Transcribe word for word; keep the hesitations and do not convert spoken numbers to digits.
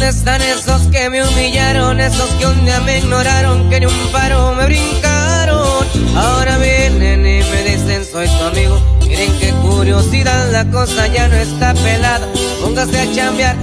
¿Dónde están esos que me humillaron? Esos que un día me ignoraron, que ni un paro me brincaron. Ahora vienen y me dicen soy tu amigo. Miren qué curiosidad, la cosa ya no está pelada. Póngase a chambear